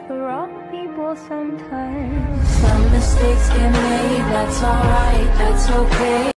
for all people sometimes. Some mistakes get made, that's alright, that's okay.